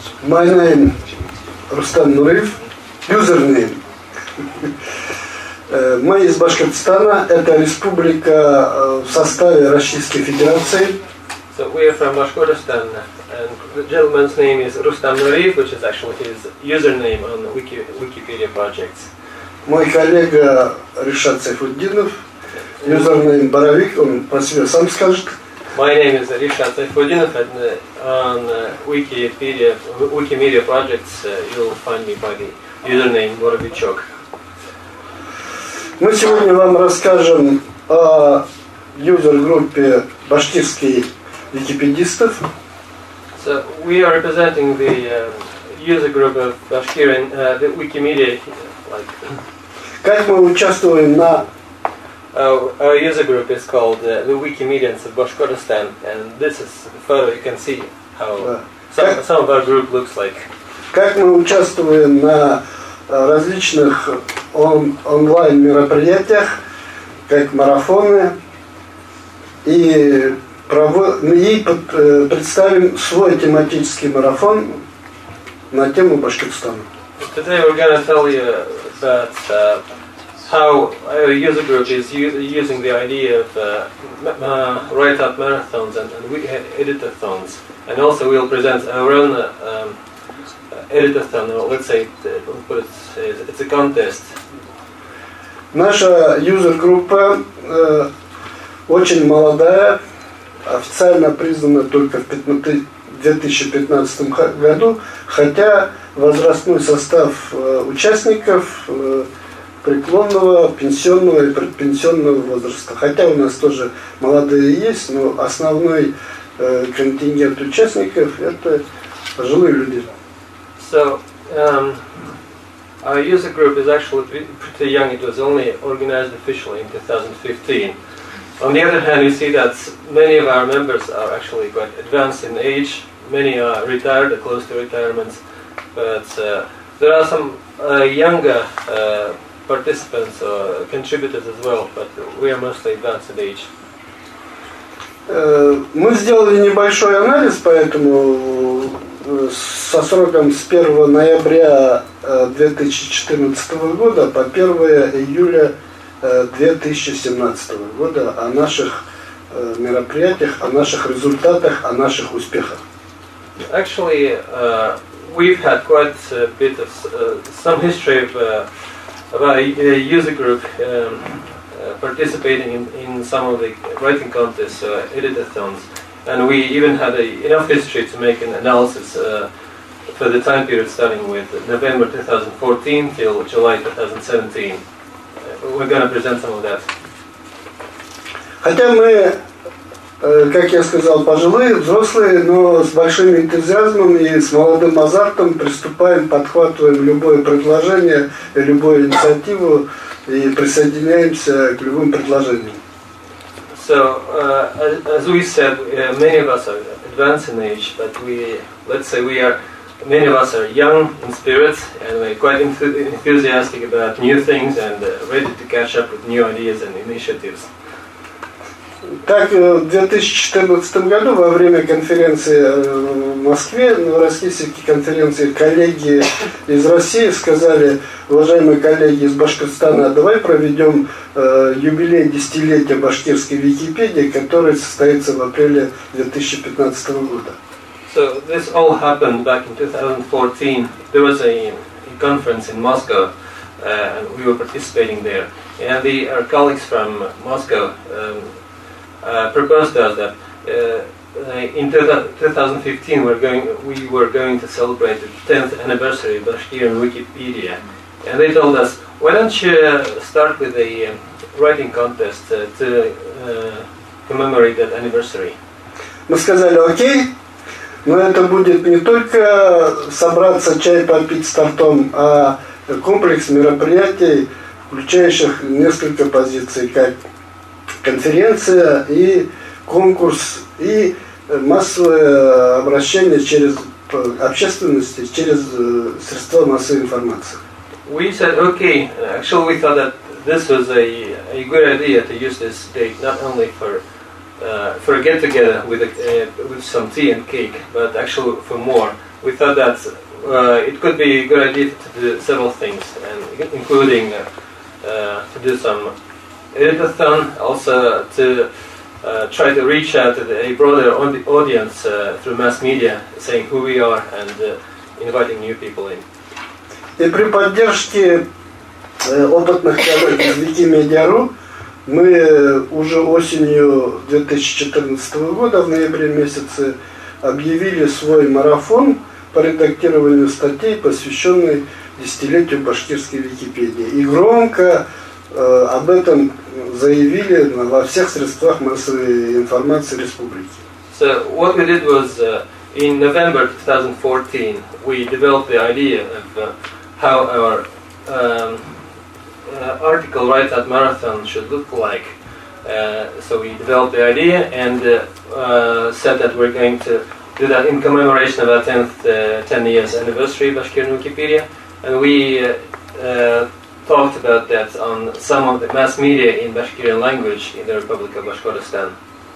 My name Rustam Nureyev, username. Мы из Башкортостана, это республика в составе Российской Федерации. So we are from Bashkortostan, and the gentleman's name is Rustam Nureyev, which is actually his username on the Wikipedia projects. Мой коллега Ришат Сайфуддинов, username Боровик, он про себя сам скажет. My name is Rishat Sayfudinov, and on Wikimedia projects you'll find me by the username Borovichok. Мы сегодня вам расскажем о юзер-группе башкирских википедистов. So we are representing the user group of Bashkirian, the Wikimedia. Как мы участвуем на Our user group is called the Wikimedians of Bashkortostan, and this is the photo. You can see how some of our group looks like. Как мы участвуем на различных онлайн-мероприятиях, как марафоны, и представим свой тематический марафон на тему Башкортостана. Today we're going to tell you about how our user group is using the idea of write-up marathons and editathons, and also we'll present our own editathon, or let's say it's a contest. Наша юзер-группа очень молодая, официально признана только в 2015 году, хотя возрастной состав участников преклонного, пенсионного и предпенсионного возраста. Хотя у нас тоже молодые есть, но основной контингент участников это пожилые люди. So, our user group is actually pretty young. It was only organized officially in 2015. On the other hand, you see that many of our members are actually quite advanced in age. Many are retired or close to retirement. But there are some younger participants or contributors as well, but we are mostly advanced in age. Мы сделали небольшой анализ, поэтому со сроком с 1 ноября 2014 года по 1 июля 2017 года о наших мероприятиях, о наших результатах, о наших успехах. Actually, we've had quite a bit of some history of our user group participating in some of the writing contests, editathons, and we even had enough history to make an analysis for the time period starting with November 2014 till July 2017. We're going to present some of that. Хотя мы, как я сказал, пожилые, взрослые, но с большим энтузиазмом и с молодым азартом приступаем, подхватываем любое предложение, любую инициативу и присоединяемся к любым предложениям. So, as we said, many of us are advanced in age, but many of us are young in spirit, and we're quite enthusiastic about new things and ready to catch up with new ideas and initiatives. Так, в 2014 году во время конференции в Москве, Новороссийской конференции, коллеги из России сказали: уважаемые коллеги из Башкортостана, давай проведем юбилей десятилетия башкирской Википедии, который состоится в апреле 2015 года. So this all happened back in 2014. There was a conference in Moscow, and we were participating there. And our colleagues from Moscow proposed to us that in 2015 we were going to celebrate the 10th anniversary of Bashkirian Wikipedia, and they told us, why don't you start with a writing contest to commemorate that anniversary? Мы сказали: окей, но это будет не только собраться, чай попить с тортом, а комплекс мероприятий, включающих несколько позиций, как конференция и конкурс, и массовое обращение через общественности, через средства массовой информации. We said, okay, actually we thought that this was a good idea to use this date not only for a get-together with some tea and cake, but actually for more, we thought that it could be a good idea to do several things, and including to do some editathon, also to try to reach out to a broader audience through mass media, saying who we are and inviting new people in. И при поддержке опытных коллег из Wikimedia.ru мы уже осенью 2014 года, в ноябре месяце, объявили свой марафон по редактированию статей, посвященный десятилетию башкирской Википедии. И громко об этом заявили во всех средствах массовой информации республики. So what we did was in November 2014 we developed the idea of how our article Right Out Marathon should look like. So we developed the idea and said that we're going to do that in commemoration of our 10 years anniversary of Bashkirian Wikipedia, and we talked about that on some of the mass media in Bashkirian language in the Republic of Bashkortostan.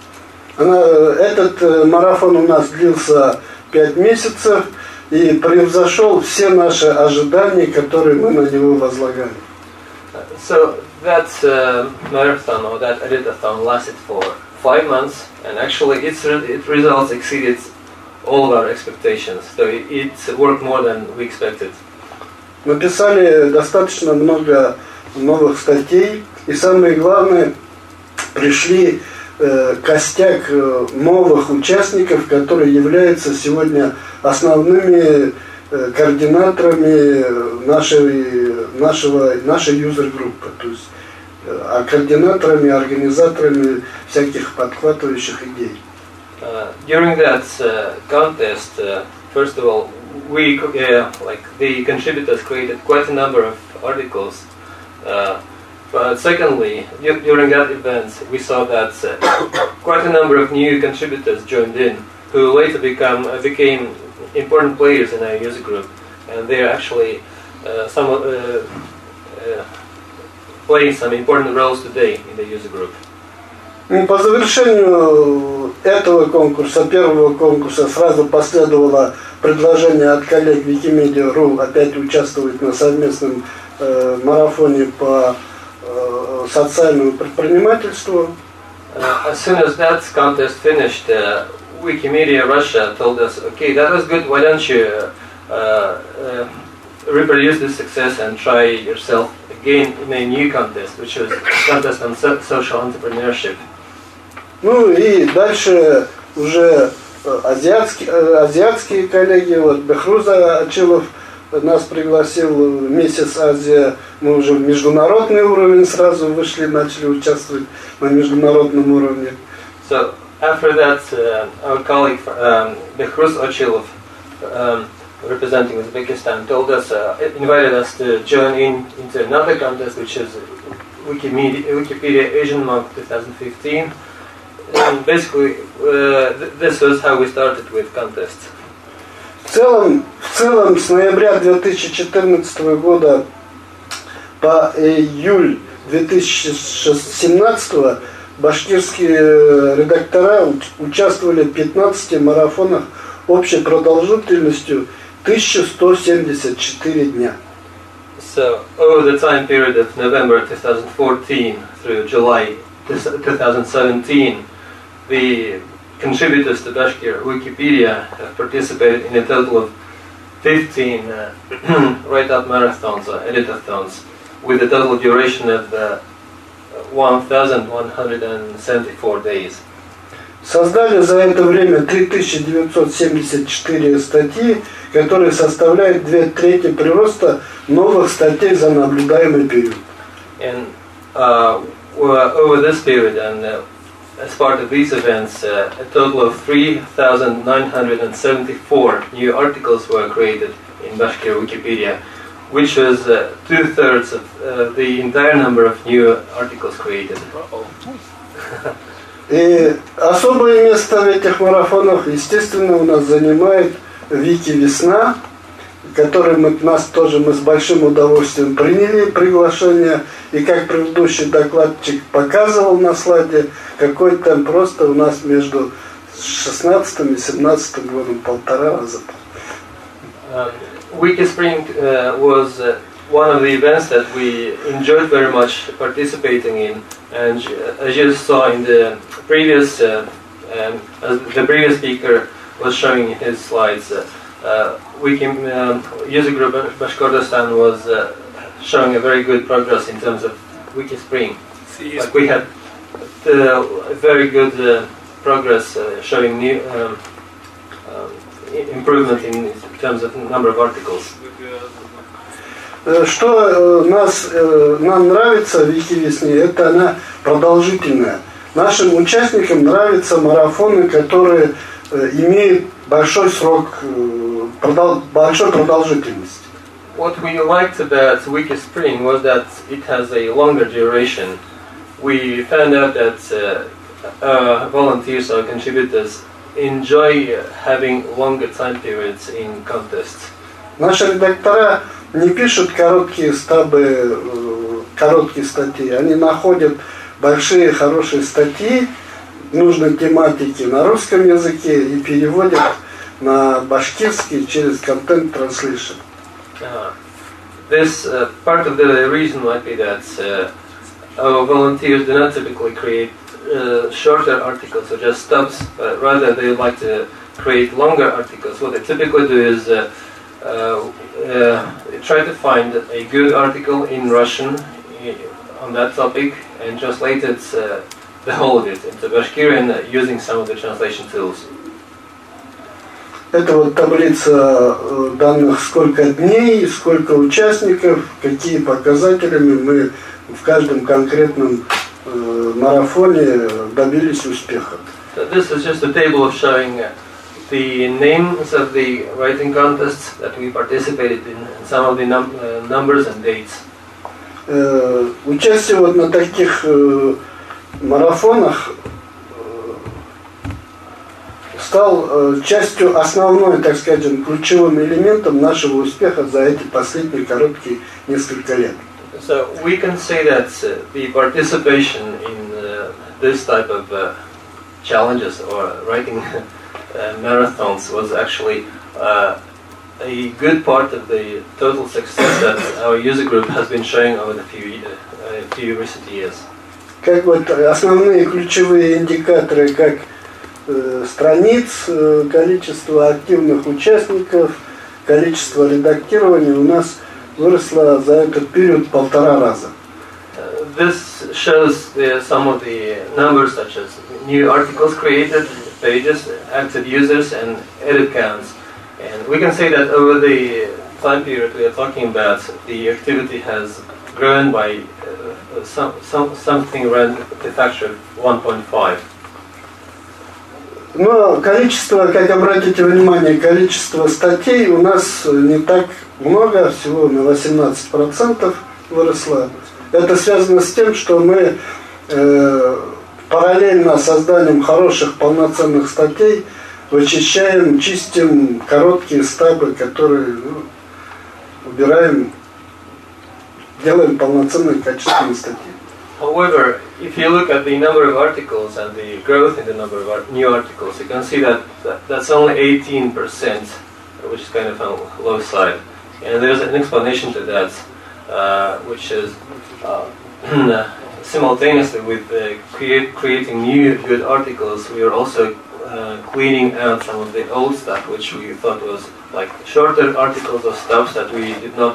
Этот марафон у нас длился 5 месяцев и превзошел все наши ожидания, которые мы на него возлагали. So that marathon or that editathon lasted for 5 months, and actually its results exceeded all of our expectations. So it worked more than we expected. Написали достаточно много новых статей, и самое главное, пришли костяк новых участников, которые являются сегодня основными координаторами нашей юзер-группы, то есть координаторами, организаторами всяких подхватывающих идей. During that contest, first of all, we, like the contributors, created quite a number of articles. But secondly, during that event, we saw that quite a number of new contributors joined in, who later became important players in our user group, and they are actually playing some important roles today in the user group. По завершению этого конкурса, первого конкурса, сразу последовало предложение от коллег Wikimedia.ru опять участвовать на совместном марафоне по социальному предпринимательству. As soon as that contest finished, Wikimedia Russia told us, okay, that was good, why don't you reproduce this success and try yourself again in a new contest, which was a contest on social entrepreneurship. Ну и дальше уже азиатские коллеги, вот Бехруза Ачилов нас пригласил, месяц Азия, мы уже в международный уровень сразу вышли, начали участвовать на международном уровне. So after that, our colleague Behruz Achilov, representing Uzbekistan, told us, invited us to join into another contest, which is Wikipedia Asian Month 2015. And basically, this was how we started with contests. В целом, с ноября 2014 года по июль 2017 башкирские редактора участвовали в 15 марафонах общей продолжительностью 1174 дня. So, over the time period of November 2014 through July 2017, the contributors to Bashkir Wikipedia have participated in a total of 15 write-up marathons or editathons with a total duration of 1,174 days. Создали за это время 3974 статьи, которые составляют 2/3 прироста новых статей за наблюдаемый период. And over this period and as part of these events, a total of 3,974 new articles were created in Bashkir Wikipedia, which was 2/3 of the entire number of new articles created. И особое место в этих марафонах, естественно, у нас занимает Вики Весна, который мы с большим удовольствием приняли приглашение, и как предыдущий докладчик показывал на слайде, какой там просто у нас между 16 и 17 годом 1,5 раза. Wiki Spring was one of the events that we enjoyed very much participating in, and as you saw in the previous, as the previous speaker was showing in his slides, Wiki user group Bashkortostan was showing a very good progress in terms of Wiki Spring. Like we had very good progress showing new improvement in terms of number of articles. Что нам нравится в Викивесне, это она продолжительная. Нашим участникам нравятся марафоны, которые имеют большой срок, большой продолжительность. What we liked about Wiki Spring was that it has a longer duration. We found out that volunteers or contributors enjoy having longer time periods in contests. Наши редактора не пишут короткие стабы, короткие статьи. Они находят большие хорошие статьи нужной тематики на русском языке и переводят на башкирский через Content Translation. This part of the reason might be that our volunteers do not typically create shorter articles or just stubs, but rather they like to create longer articles. What they typically do is try to find a good article in Russian on that topic and translate it, the whole of it, into Bashkirian using some of the translation tools. Это вот таблица данных, сколько дней, сколько участников, какие показателями мы в каждом конкретном марафоне добились успеха. So this is just a table of showing the names of the writing contests that we participated in, and some of the numbers and dates. Участие вот на таких марафонах стал частью основной, так скажем, ключевым элементом нашего успеха за эти последние короткие несколько лет. So we can say that the participation in this type of challenges or writing marathons was actually a good part of the total success that our user group has been showing over the few recent years. Как вот основные ключевые индикаторы, как страниц, количество активных участников, количество редактирования у нас выросло за этот период 1,5 раза. This shows some of the numbers such as new articles created, pages, active users, and edit counts. And we can say that over the time period we are talking about, the activity has grown by something around the factor of 1.5. Но количество, как обратите внимание, количество статей у нас не так много, всего на 18% выросло. Это связано с тем, что мы параллельно созданием хороших полноценных статей вычищаем, чистим короткие стабы, которые убираем, делаем полноценные качественные статьи. However, if you look at the number of articles and the growth in the number of new articles, you can see that that's only 18%, which is kind of on the low side. And there's an explanation to that, which is simultaneously with creating new good articles, we are also cleaning out some of the old stuff, which we thought was like shorter articles or stuff that we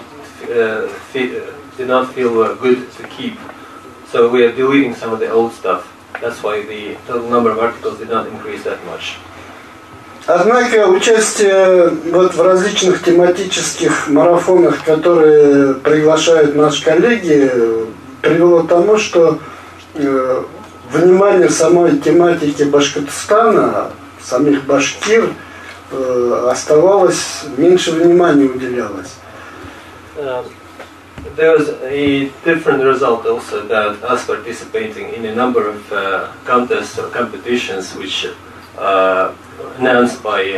did not feel good to keep. So we are deleting some of the old stuff. That's why the total number of articles did not increase that much. Однако участие вот в различных тематических марафонах, которые приглашают наши коллеги, привело к тому, что внимание самой тематики Башкортостана, самих башкир, оставалось, меньше внимания уделялось. There was a different result also about us participating in a number of contests or competitions which announced by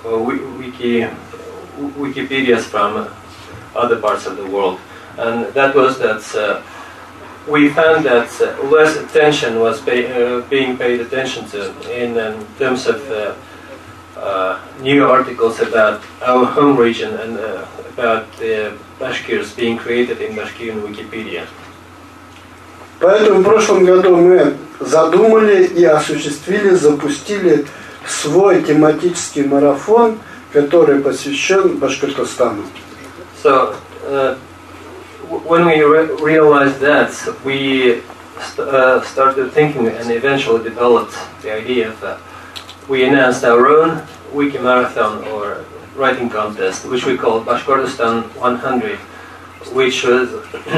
Wikipedias from other parts of the world. And that was that we found that less attention was being paid attention to in terms of new articles about our home region and about the Bashkirs being created in Bashkirian Wikipedia. Поэтому в прошлом году мы задумали и осуществили, запустили свой тематический марафон, который посвящен Башкортостану. So, when we realized that, we started thinking and eventually developed the idea that we announced our own wiki marathon or writing contest, which we called Bashkortostan 100, which was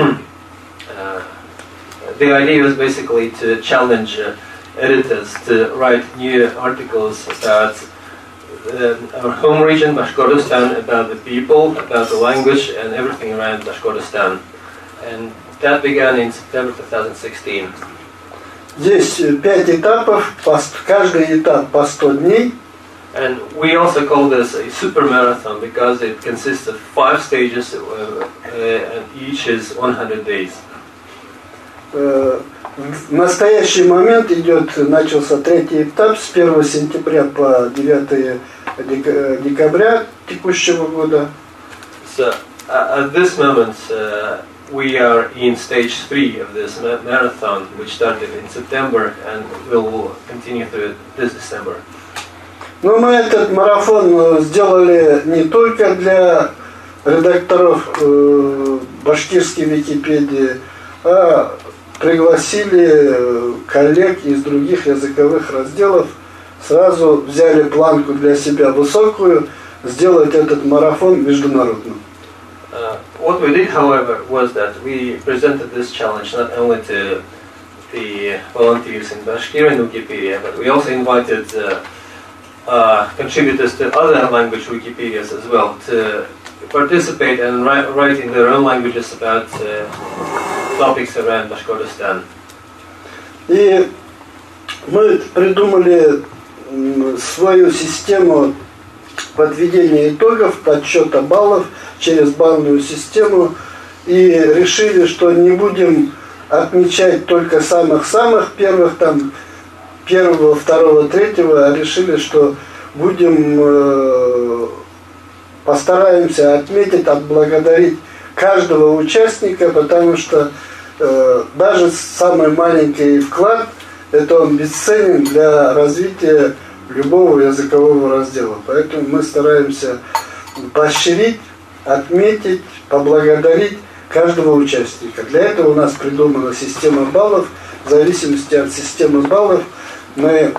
the idea was basically to challenge editors to write new articles about our home region, Bashkortostan, about the people, about the language, and everything around Bashkortostan. And that began in September 2016. Здесь 5 этапов, каждый этап по 100 дней. And we also call this a super marathon because it consists of 5 stages and each is 100 days. В настоящий момент начался 3-й этап с 1 сентября по 9 декабря текущего года. So at this moment we are in stage 3 of this marathon, which started in September and will continue through this December. Но мы этот марафон сделали не только для редакторов башкирской Википедии, а пригласили коллег из других языковых разделов, сразу взяли планку для себя высокую, сделать этот марафон международным. What we did, however, was that we presented this challenge not only to the volunteers in Bashkirian Wikipedia, but we also invited contributors to other language Wikipedias as well to participate and write in their own languages about topics around Bashkortostan. И мы придумали свою систему подведения итогов, подсчета баллов через балловую систему и решили, что не будем отмечать только самых-самых первых, там, 1, 2, 3, а решили, что будем постараемся отметить, отблагодарить каждого участника, потому что даже самый маленький вклад, это он бесценен для развития любого языкового раздела. Поэтому мы стараемся поощрить, отметить, поблагодарить каждого участника. Для этого у нас придумана система баллов. В зависимости от системы баллов мы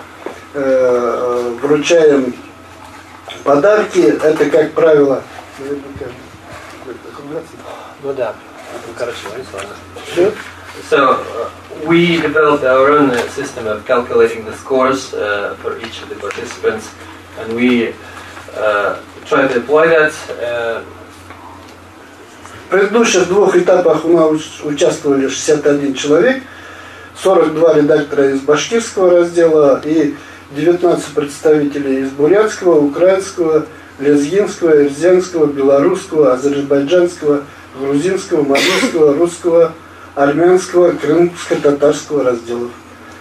вручаем подарки. Это, как правило... Ну да. So we developed our own system of calculating the scores for each of the participants, and we try to apply that. В предыдущих 2 этапах у нас участвовали 61 человек, 42 редактора из башкирского раздела и 19 представителей из бурятского, украинского, лезгинского, эрзянского, белорусского, азербайджанского, грузинского, малийского, русского, армянского, крымско-татарского разделов.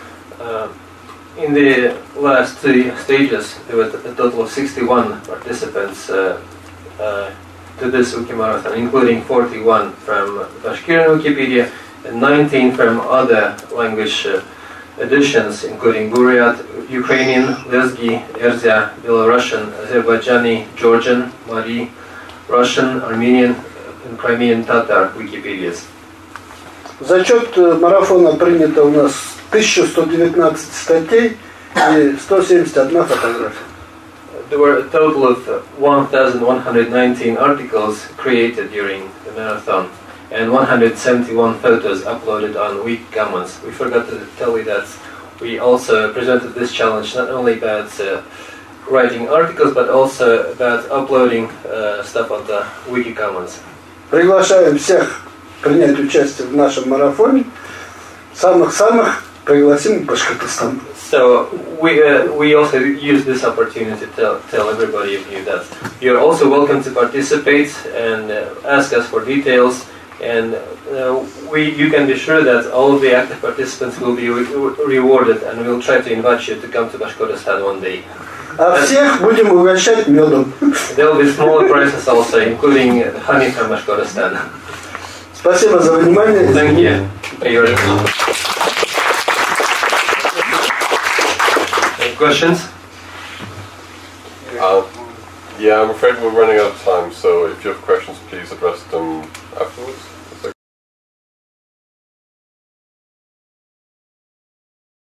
In the last 2 stages, there were a total of 61 participants to this Wiki Marathon, including 41 from Bashkirian Wikipedia and 19 from other language editions, including Buryat, Ukrainian, Lezgi, Erzya, Belarusian, Azerbaijani, Georgian, Mari, Russian, Armenian, and Crimean Tatar Wikipedias. В зачет марафона принято у нас 1119 статей и 171 фотография. There were a total of 1,119 articles created during the marathon and 171 photos uploaded on Wiki-Commons. We forgot to tell you that we also presented this challenge not only about writing articles but also about uploading stuff on the Wiki-Commons. Приглашаем всех принять участие в нашем марафоне. Самых-самых пригласим в Башкортостан. So we also use this opportunity to tell everybody of you that you're also welcome to participate and ask us for details, and you can be sure that all of the active participants will be rewarded, and we'll try to invite you to come to Bashkortostan one day. А всех будем угощать медом. There will be smaller prizes also, including honey from Bashkortostan. Спасибо за внимание. Thank you. Any questions? Yeah, I'm afraid we're running out of time, so if you have questions, please address